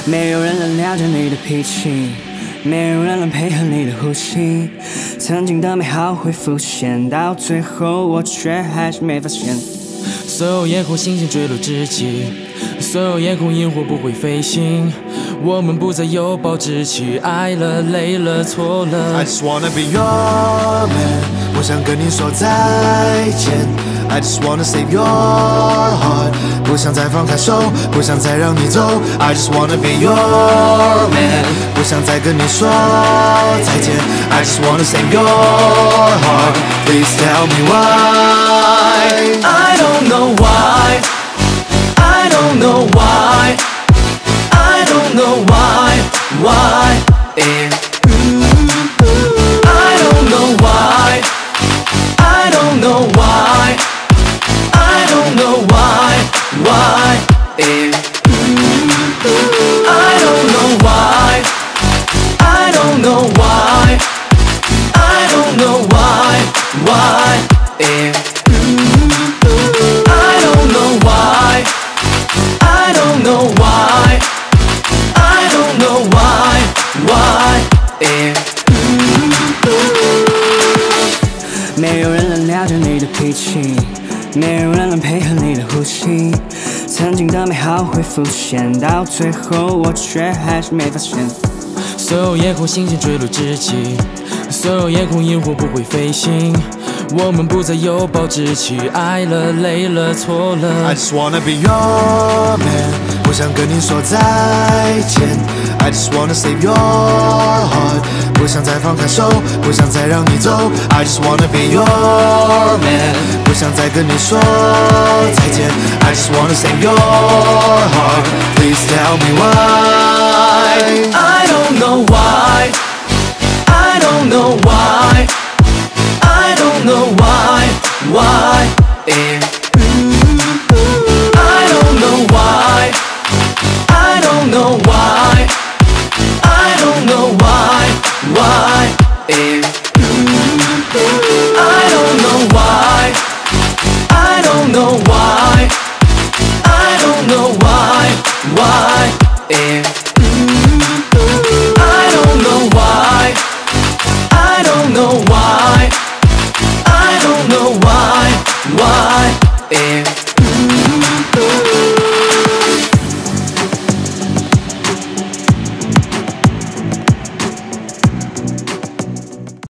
没有人能了解你的脾气，没有人能配合你的呼吸。曾经的美好会浮现，到最后我却还是没发现。 所有夜空星星坠落之际，所有夜空萤火不会飞行。我们不再有抱之气，爱了累了错了。 I just wanna be your man， 我想跟你说再见。I just wanna save your heart， 不想再放开手，不想再让你走。I just wanna be your man， 不想再跟你说再见。I just wanna save your heart， please tell me why。 I don't know why， I don't know why， I don't know why I don't know why， I don't know why， I don't know why I don't know why， I don't know why， I don't know why I don't know why， I don't know why， I don't know why 没有人能了解你的脾气，没有人能配合你的呼吸。曾经的美好会浮现，到最后我却还是没发现。 所有夜空星星坠落之际，所有夜空萤火不会飞行。我们不再有抱之气，爱了累了错了。 I just wanna be your man， 我想跟你说再见。I just wanna save your heart， 不想再放开手，不想再让你走。I just wanna be your man， 不想再跟你说再见。I just wanna save your heart， please tell me why。 I don't know why， I don't know why， I don't know why